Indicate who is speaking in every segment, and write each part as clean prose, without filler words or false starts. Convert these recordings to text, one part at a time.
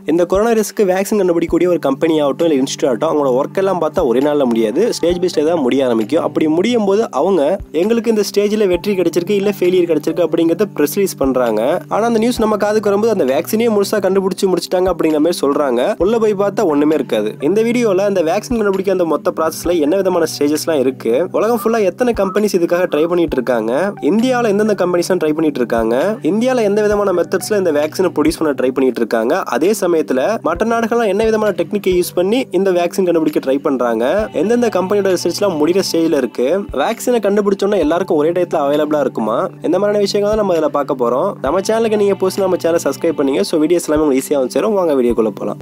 Speaker 1: இந்த corona வைரஸ்க்கு vaccine கண்டுபிடிக்கக்கூடிய ஒரு கம்பெனி ஆகட்டும் இல்லை இன்ஸ்டியூட் ஆகட்டும் அவங்களோட ஒர்க் எல்லாம் பார்த்தா ஒரே நாளில் முடியாது, ஸ்டேஜ் பை ஸ்டேஜ் தான் முடிய ஆரம்பிக்கும். அப்படி முடியும் போது அவங்க எங்களுக்கு இந்த ஸ்டேஜில் வெற்றி கிடைச்சிருக்கு இல்லை ஃபெயிலியர் கிடைச்சிருக்கு அப்படிங்கிறத ப்ரெஸ் ரிலீஸ் பண்றாங்க. ஆனால் அந்த நியூஸ் நம்ம காதுக்கு வரும்போது அந்த வேக்சினே முழுசா கண்டுபிடிச்சு முடிச்சிட்டாங்க அப்படிங்கிற மாதிரி சொல்றாங்க. உள்ள போய் பார்த்தா ஒண்ணுமே இருக்காது. இந்த வீடியோல அந்த வேக்சின் கண்டுபிடிக்க அந்த மொத்த ப்ராசஸ்ல என்ன விதமான ஸ்டேஜஸ்லாம் இருக்கு, உலகம் ஃபுல்லா எத்தனை கம்பெனிஸ் இதுக்காக ட்ரை பண்ணிட்டு இருக்காங்க, இந்தியாவில் எந்தெந்த கம்பெனிஸ் ட்ரை பண்ணிட்டு இருக்காங்க, இந்தியாவில் எந்த விதமான மெத்தட்ஸ்ல இந்த வேக்சினை ப்ரொடியூஸ் பண்ண ட்ரை பண்ணிட்டு இருக்காங்க, அதே சமயத்தில் மற்ற நாடுகள்லாம் என்ன விதமான டெக்னிக்கை யூஸ் பண்ணி இந்த வேக்சின் கண்டுபிடிக்க ட்ரை பண்றாங்க, எந்தெந்த கம்பெனியோட ரிசர்ச்லாம் முடிகிற ஸ்டேஜ்ல இருக்கு, வேக்சினை கண்டுபிடிச்சோன்னா எல்லாருக்கும் ஒரே டயத்துல அவைலபிளா இருக்குமா, இந்த மாதிரியான விஷயங்கள் தான் நம்ம இதில் பார்க்க போறோம். நம்ம சேனலுக்கு நீங்க புதுசு நம்ம சேனலை சப்ஸ்கிரைப் பண்ணீங்க. ஸோ வீடியோஸ் எல்லாமே உங்களுக்கு ஈஸியாக வந்து சேரும். வாங்க வீடியோக்குள்ள போகலாம்.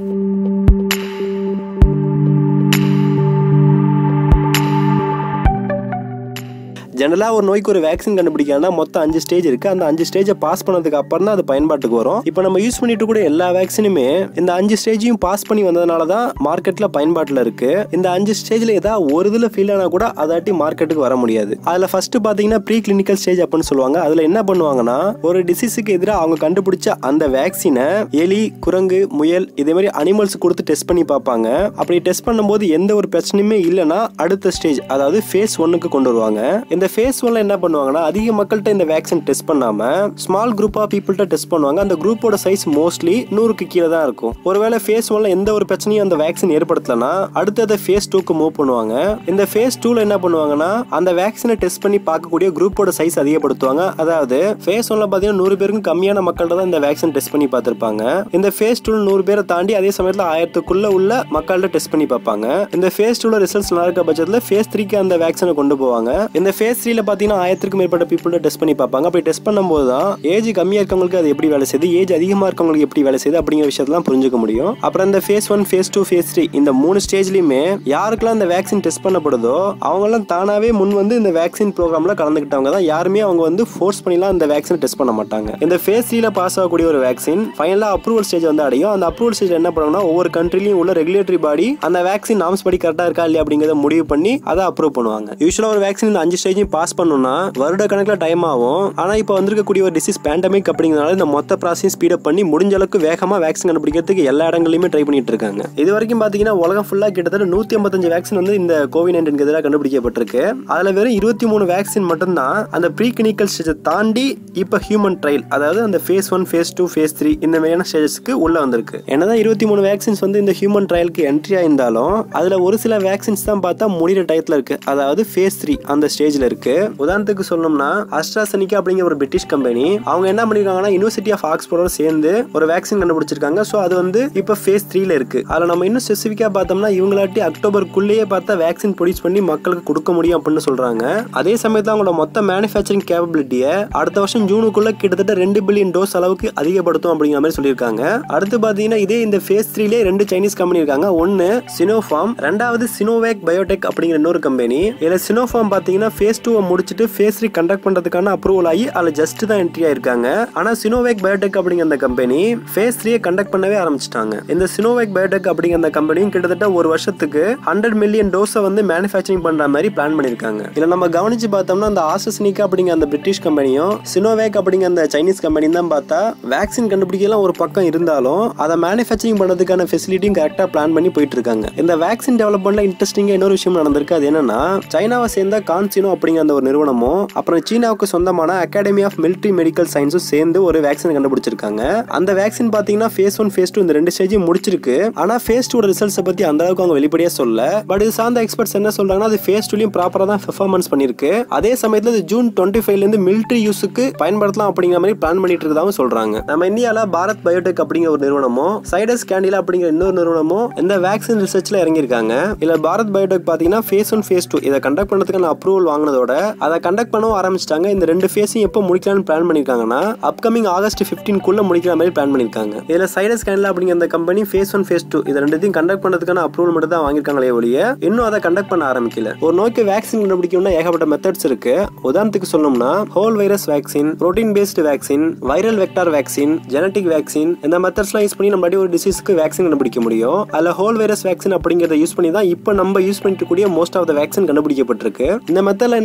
Speaker 1: ஜெனரலாக ஒரு நோய்க்கு ஒரு வேக்சின் கண்டுபிடிக்கணும்னா மொத்தம் 5 ஸ்டேஜ் இருக்கு. அந்த 5 ஸ்டேஜை பாஸ் பண்ணதுக்கு அப்புறம் தான் அது பயன்பாட்டுக்கு வரும். இப்போ நம்ம யூஸ் பண்ணிட்டு கூட எல்லா வேக்சினுமே இந்த 5 ஸ்டேஜையும் பாஸ் பண்ணி வந்ததுனால தான் மார்க்கெட்ல பயன்பாட்டில் இருக்கு. இந்த 5 ஸ்டேஜ்ல ஏதாவது ஒரு இதில் ஃபெயில் ஆனா கூட அதாட்டி மார்க்கெட்டுக்கு வர முடியாது. அதில் ஃபர்ஸ்ட் பார்த்தீங்கன்னா ப்ரீ கிளினிக்கல் ஸ்டேஜ் அப்படின்னு சொல்லுவாங்க. அதில் என்ன பண்ணுவாங்கன்னா ஒரு டிசீஸுக்கு எதிராக அவங்க கண்டுபிடிச்ச அந்த வேக்சினை எலி, குரங்கு, முயல் இதே மாதிரி அனிமல்ஸ் கொடுத்து டெஸ்ட் பண்ணி பார்ப்பாங்க. அப்படி டெஸ்ட் பண்ணும்போது எந்த ஒரு பிரச்சனையுமே இல்லைன்னா அடுத்த ஸ்டேஜ் அதாவது ஃபேஸ் 1க்கு கொண்டு வருவாங்க. இந்த ஃபேஸ் 1ல என்ன பண்ணுவாங்கன்னா அதிக மக்கள்கிட்ட இந்த வேக்சின் டெஸ்ட் பண்ணாம ஸ்மால் குரூப் ஆஃப் பீப்புள்கிட்ட டெஸ்ட் பண்ணுவாங்க. அந்த குரூப்போட சைஸ் மோஸ்ட்லி 100க்கு கீழே தான் இருக்கும். ஒருவேளை ஃபேஸ் 1ல எந்த ஒரு பிரச்சனையும் அந்த வேக்சின் ஏற்படுத்தலனா அடுத்தது ஃபேஸ் 2க்கு மூவ் பண்ணுவாங்க. இந்த ஃபேஸ் 2ல என்ன பண்ணுவாங்கன்னா அந்த வேக்சினை டெஸ்ட் பண்ணி பார்க்கக்கூடிய குரூப்போட சைஸ் அதிகப்படுத்துவாங்க. அதாவது ஃபேஸ் 1ல பாத்தீங்கன்னா 100 பேருக்கும் கம்மியான மக்கள்கிட்ட தான் இந்த வேக்சின் டெஸ்ட் பண்ணி பார்த்திருப்பாங்க. இந்த ஃபேஸ் 2ல 100 பேரை தாண்டி அதே சமயத்தில் 1000க்குள்ள உள்ள மக்கள்கிட்ட டெஸ்ட் பண்ணி பார்ப்பாங்க. இந்த ஃபேஸ் 2ல ரிசல்ட்ஸ் நல்லா இருக்க பட்சத்தில் ஃபேஸ் 3க்கு அந்த வேக்சினை கொண்டு போவாங்க. இந்த ஃபேஸ் 3ல பாத்தீங்கன்னா 1000க்கும் மேற்பட்ட பீப்புள் டெஸ்ட் பண்ணி பார்ப்பாங்க. அப்படி டெஸ்ட் பண்ணும்போது தான் ஏஜ் கம்மியா இருக்கவங்களுக்கு அது எப்படி வேலை செய்யுது, ஏஜ் அதிகமா இருக்கவங்களுக்கு எப்படி வேலை செய்யுது அப்படிங்கிற விஷயத்தெல்லாம் புரிஞ்சுக்க முடியும். அப்புறம் இந்த ஃபேஸ் 1, ஃபேஸ் 2, ஃபேஸ் 3 இந்த 3 ஸ்டேஜ்லயுமே யாருக்கெல்லாம் இந்த வேக்சின் டெஸ்ட் பண்ணப்படுதோ அவங்க எல்லாம் தானாவே முன் வந்து இந்த வேக்சின் ப்ரோக்ராம்ல கலந்துக்கிட்டவங்க தான். யாருமே அவங்க வந்து ஃபோர்ஸ் பண்ணிலாம் இந்த வேக்சின் டெஸ்ட் பண்ண மாட்டாங்க. இந்த ஃபேஸ் 3ல பாஸ் ஆகக்கூடிய ஒரு வேக்சின் ஃபைனலா அப்ரூவல் ஸ்டேஜ் வந்து அடையும். அந்த அப்ரூவல் ஸ்டேஜ் என்ன பண்ணுவாங்கன்னா ஒவ்வொரு கண்ட்ரிலையும் உள்ள ரெகுலேட்டரி பாடி அந்த வேக்சின் நார்ம்ஸ் படி கரெக்டா இருக்கா இல்லையா அப்படிங்கறத முடிவு பண்ணி அதை அப்ரூவ் பண்ணுவாங்க. யூசுவலா ஒரு வேக்சின் இந்த 5 ஸ்டேஜையும் பாஸ் பண்ணணும்னா வருட கணக்கில் டைம் ஆகும். ஆனா இப்போ வந்திருக்கக்கூடிய ஒரு டிசீஸ் பேண்டமிக் அப்படிங்கிறதுனால இந்த மொத்த ப்ராசஸ் ஸ்பீட் பண்ணி முடிஞ்ச அளவுக்கு வேகமா வேக்சின் கண்டுபிடிக்கிறதுக்கு எல்லா இடங்களிலுமே ட்ரை பண்ணிட்டு இருக்காங்க. இது வரைக்கும் பாத்தீங்கன்னா உலகம் ஃபுல்லா கிட்டத்தட்ட 155 வேக்சின் வந்து இந்த கோவிட்-19 எதிராக கண்டுபிடிக்கப்பட்டிருக்கு. அதுல வெறும் 23 வேக்சின் மட்டும் தான் அந்த ப்ரீ கிளினிக்கல் ஸ்டேஜை தாண்டி இப்ப ஹியூமன் ட்ரையல் அதாவது அந்த ஃபேஸ் 1, ஃபேஸ் 2, ஃபேஸ் 3 இந்த மாதிரியான ஸ்டேஜஸ்க்கு உள்ள வந்திருக்கு. என்னதான் 23 வேக்சின்ஸ் வந்து இந்த ஹியூமன் ட்ரையலுக்கு என்ட்ரி ஆயிருந்தாலும் அதுல ஒரு சில வேக்சின்ஸ் தான் பார்த்தா முடிகிற டயத்துல இருக்கு. அதாவது ஃபேஸ் 3 அந்த ஸ்டேஜ்ல இருக்கு. உதாரணத்துக்கு சொல்லணும்னா அஸ்ட்ராசெனிகா அப்படிங்கிற ஒரு பிரிட்டிஷ் கம்பெனி அவங்க என்ன பண்ணிருக்காங்கன்னா யூனிவர்சிட்டி ஆஃப் ஆக்ஸ்போர்டோட சேர்ந்து ஒரு வேக்சின் கண்டுபிடிச்சிருக்காங்க. சோ அது வந்து இப்ப ஃபேஸ் 3ல இருக்கு. அதுல நம்ம இன்னும் ஸ்பெசிஃபிக்கா பார்த்தோம்னா இவங்களாட்டி அக்டோபருக்குள்ளேயே பார்த்தா வேக்சின் ப்ரொடியூஸ் பண்ணி மக்களுக்கு கொடுக்க முடியும் அப்படின்னு சொல்றாங்க. அதே சமயத்துல அவங்களோட மொத்த மேனுஃபேக்சரிங் கேப்பபிலிட்டியை அடுத்த வருஷம் ஜூனுக்குள்ள கிட்டத்தட்ட 2 பில்லியன் டோஸ் அளவுக்கு அதிகப்படுத்தும் அப்படிங்கிற மாதிரி சொல்லியிருக்காங்க. அடுத்து பாத்தீங்கன்னா இதே இந்த ஃபேஸ் 3ல 2 சைனீஸ் கம்பெனி இருக்காங்க. ஒன்னு சினோஃபார்ம், ரெண்டாவது சினோவேக் பயோடெக் அப்படிங்கிற இன்னொரு கம்பெனி. இதுல சினோஃபார்ம் பாத்தீங்கன்னா ஃபேஸ் 2 முடிச்சிட்டு ஃபேஸ் 3 கண்டக்ட் பண்றதுக்கான அப்ரூவல் ஆகி அதுல ஜஸ்ட் தான் என்ட்ரி ஆயிருக்காங்க. ஆனா சினோவேக் பயோடெக் அப்படிங்கிற அந்த கம்பெனி ஃபேஸ் 3 கண்டக்ட் பண்ணவே ஆரம்பிச்சிட்டாங்க. இந்த சினோவேக் பயோடெக் அப்படிங்கிற அந்த கம்பெனியும் கிட்டத்தட்ட ஒரு வருஷத்துக்கு 100 மில்லியன் டோஸை வந்து மேனுஃபேக்சரிங் பண்ற மாதிரி பிளான் பண்ணிருக்காங்க. இதுல நம்ம கவனிச்சு பார்த்தோம்னா அந்த ஆஸ்ட்ராசெனிகா அப்படிங்கிற அந்த பிரிட்டிஷ் கம்பெனியும் சினோவேக் அப்படிங்கிற அந்த சைனீஸ் கம்பெனியும் தான் பார்த்தா வேக்சின் கண்டுபிடிக்கலாம் ஒரு பக்கம் இருந்தாலும் அதை மேனுஃபேக்சரிங் பண்றதுக்கான ஃபெசிலிட்டியும் கரெக்டா பிளான் பண்ணி போயிட்டு இருக்காங்க. இந்த வேக்சின் டெவலப்மெண்ட்ல இன்ட்ரெஸ்டிங்கா இன்னொரு விஷயம் நடந்திருக்கு. அது என்னன்னா சைனாவை சேர்ந்த கான்சினோ அப்படிங்கிற அந்த ஒரு நிறுவனமும் அப்புறம் சீனாவுக்கு சொந்தமான அகாடமி ஆஃப் மிலிட்டரி மெடிக்கல் சயின்ஸும் சேர்ந்து ஒரு வேக்சின் கண்டுபிடிச்சிருக்காங்க. அந்த வேக்சின் பாத்தீங்கன்னா ஃபேஸ் 1, ஃபேஸ் 2 இந்த 2 ஸ்டேஜையும் முடிச்சிருக்கு. ஆனா ஃபேஸ் 2 ரிசல்ட்ஸ் பத்தி அந்த அளவுக்கு அவங்க வெளிப்படையா சொல்ல. பட் இது சார்ந்த எக்ஸ்பர்ட்ஸ் என்ன சொல்றாங்கன்னா அது ஃபேஸ் 2லயும் ப்ராப்பரா தான் பெர்ஃபார்மன்ஸ் பண்ணிருக்கு. அதே சமயத்துல இது ஜூன் 25ல இருந்து மிலிட்டரி யூஸ்க்கு பயன்படுத்தலாம் அப்படிங்கிற மாதிரி பிளான் பண்ணிட்டு இருக்கதாவும் சொல்றாங்க. நம்ம இந்தியால பாரத் பயோடெக் அப்படிங்கிற ஒரு நிறுவனமும் சைடஸ் கேண்டிலா அப்படிங்கிற இன்னொரு நிறுவனமும் இந்த வேக்சின் ரிசர்ச்ல இறங்கியிருக்காங்க. இல்ல பாரத் பயோடெக் பாத்தீங்கன்னா ஃபேஸ் 1, ஃபேஸ் 2 இதை கண்டக்ட் பண்ணதுக்கான அப்ரூவல் வாங்கினதோட அதை கண்டக்ட் பண்ணவும் ஆரம்பிச்சிட்டாங்க. இந்த 2 ஃபேஸையும் எப்போ முடிக்கலாம்னு பிளான் பண்ணிருக்காங்கன்னா அப்கமிங் ஆகஸ்ட் 15க்குள்ள முடிக்கிற மாதிரி பிளான் பண்ணிருக்காங்க. இதுல சைடஸ் கேண்டிலா அப்படிங்கிற அந்த கம்பெனி ஃபேஸ் 1, ஃபேஸ் 2 இது ரெண்டுத்தையும் கண்டக்ட் பண்ணதுக்கான அப்ரூவல் மட்டும் தான் வாங்கிருக்காங்களே ஒழிய இன்னும் அதை கண்டக்ட் பண்ண ஆரம்பிக்கல. ஒரு நோய்க்கு வேக்சின் கண்டுபிடிக்கணும்னா ஏகப்பட்ட மெத்தட்ஸ் இருக்கு. உதாரணத்துக்கு சொல்லணும்னா whole virus vaccine, protein based vaccine, viral vector vaccine, genetic vaccine இந்த மெத்தட்ஸ்லாம் யூஸ் பண்ணி நம்ம ஒரு டிசீஸ்க்கு வேக்சின் கண்டுபிடிக்க முடியும். அதுல ஹோல் வைரஸ் வேக்சின் அப்படிங்கறத யூஸ் பண்ணி தான் இப்போ நம்ம யூஸ் பண்ணிட்டு கூடிய மோஸ்ட் ஆஃப் த வேக்சின் கண்டுபிடிக்கப்பட்டிருக்கு. இந்த மெத்தட்ல என்ன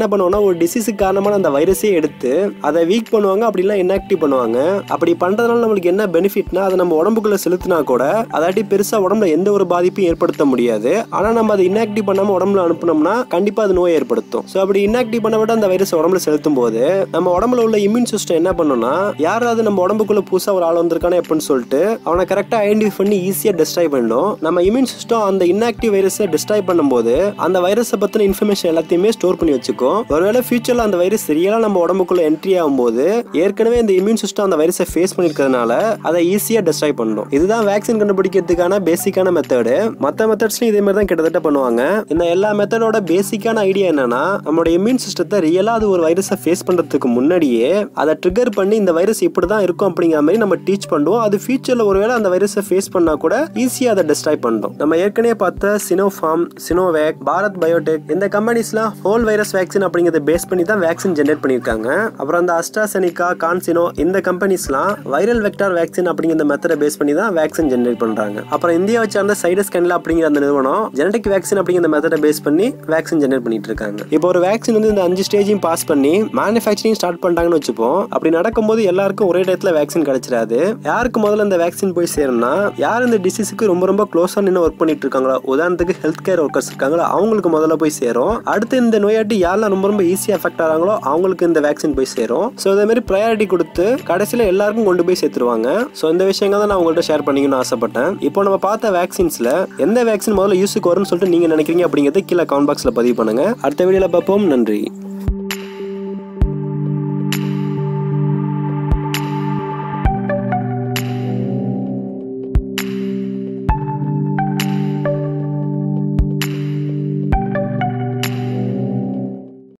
Speaker 1: பண்ணுவாங்கன்னா ஒரு டிசீஸுக்கு காரணமான அந்த வைரஸே எடுத்து அதை வீக் பண்ணுவாங்க, அப்படின்னா இன்ஆக்டிவ் பண்ணுவாங்க. அப்படி பண்றதுனால நம்மளுக்கு என்ன பெனிஃபிட்னா, அதை நம்ம உடம்புக்குள்ள செலுத்தினா கூட அதாட்டி பெருசா உடம்புல எந்த ஒரு பாதிப்பையும் ஏற்படுத்த முடியாது. ஆனா நம்ம அதை இன்ஆக்டிவ் பண்ணாம உடம்புல அனுப்பினோம்னா கண்டிப்பா அது நோய் ஏற்படுத்தும். ஸோ அப்படி இன்ஆக்டிவ் பண்ணவிட அந்த வைரஸ் உடம்புல செலுத்தும் போது நம்ம உடம்புல உள்ள இம்யூன் சிஸ்டம் என்ன பண்ணும்னா, யாராவது நம்ம உடம்புக்குள்ள புதுசா ஒரு ஆள் வந்திருக்கானே எப்படின்னு சொல்லிட்டு அவனை கரெக்டா ஐடென்டிஃபை பண்ணி ஈஸியா டிஸ்ட்ராய் பண்ணும். நம்ம இம்யூன் சிஸ்டம் அந்த இன்ஆக்டிவ் வைரஸை டிஸ்ட்ராய் பண்ணும்போது அந்த வைரஸை பத்தின இன்ஃபர்மேஷன் எல்லாத்தையுமே ஸ்டோர் பண்ணி வச்சுக்கும். ஒருவேளை ஃபியூச்சர்ல அந்த வைரஸ் ரியலா நம்ம உடம்புக்குள்ள என்ட்ரி ஆகும்போது ஏற்கனவே இந்த இம்யூன் சிஸ்டம் அந்த வைரஸை ஃபேஸ் பண்ணிருக்கிறதுனால அதை ஈஸியா டிஸ்ட்ராய் பண்ணும். இதுதான் வேக்சின் கண்டுபிடிக்கிறதுக்கான பேசிக்கான மெத்தடு. மற்ற மெத்தட்ஸ்லயும் இதே மாதிரி தான் கிட்டத்தட்ட பண்ணுவாங்க. இந்த எல்லா மெத்தடோட பேசிக்கான ஐடியா என்னன்னா, நம்மளோட இம்யூன் சிஸ்டத்தை ரியலா அது ஒரு வைரஸை ஃபேஸ் பண்றதுக்கு முன்னாடியே அதை ட்ரிகர் பண்ணி இந்த வைரஸ் இப்படிதான் இருக்கும் அப்படிங்கிற மாதிரி நம்ம டீச் பண்ணுவோம். அது ஃபியூச்சர்ல ஒருவேளை அந்த வைரஸை ஃபேஸ் பண்ணா கூட ஈஸியா அதை டிஸ்ட்ராய் பண்ணும். நம்ம ஏற்கனவே பார்த்த சினோஃபார்ம், சினோவேக், பாரத் பயோடெக் இந்த கம்பெனிஸ்லாம் ஹோல் வைரஸ் வேக்சின் அப்படிங்கறத பேஸ் பண்ணி தான் வேக்சின் ஜெனரேட் பண்ணிருக்காங்க. அப்புறம் அந்த அஸ்ட்ராசெனிகா, கான்சினோ இந்த கம்பெனிஸ்லாம் வைரல் வெக்டார் வேக்சின் அப்படிங்கிற மெத்தடை பேஸ் பண்ணி தான் வேக்சின் ஜெனரேட் பண்றாங்க. அப்புறம் இந்தியாவை சார்ந்த சைடஸ் கேன்லா அப்படிங்கிற அந்த நிறுவனம் ஜெனடிக் வேக்சின் அப்படிங்கிற மெத்தடை பேஸ் பண்ணி வேக்சின் ஜெனரேட் பண்ணிட்டு இருக்காங்க. இப்போ ஒரு வேக்சின் வந்து இந்த 5 ஸ்டேஜையும் பாஸ் பண்ணி மேனுஃபேக்சரிங் ஸ்டார்ட் பண்ணிட்டாங்கன்னு வச்சுப்போம். அப்படி நடக்கும்போது எல்லாருக்கும் ஒரே டயத்துல வேக்சின் கிடைச்சிடாது. யாருக்கு முதல்ல இந்த வேக்சின் போய் சேரும்னா, யார் இந்த டிசீஸுக்கு ரொம்ப ரொம்ப க்ளோஸா நின்று ஒர்க் பண்ணிட்டு இருக்காங்களோ, உதாரணத்துக்கு ஹெல்த் கேர் ஒர்க்கர்ஸ் இருக்காங்களோ அவங்களுக்கு முதல்ல போய் சேரும். அடுத்து இந்த நோயாட்டி யாரெல்லாம் ரொம்ப ரொம்ப ஈஸியா அஃபெக்ட் ஆகிறாங்களோ அவங்களுக்கு இந்த வேக்சின் போய் சேரும். ஸோ இதே மாதிரி ப்ரையாரிட்டி கொடுத்து கடைசியில் எல்லாருக்கும் கொண்டு போய் சேர்த்துருவாங்க. ஸோ இந்த விஷயங்கள் தான் நான் உங்கள்கிட்ட ஷேர் பண்ணிக்கணும்னு ஆசைப்பட்டேன். இப்போ நம்ம பார்த்த வேக்சின்ஸ்ல எந்த வேக்சின் முதல்ல யூஸுக்கு வரும்னு சொல்லிட்டு நீங்க நினைக்கிறீங்க அப்படிங்கறத கீழே கமெண்ட் பாக்ஸ்ல பதிவு பண்ணுங்க. அடுத்த வீடியோல பார்ப்போம். நன்றி.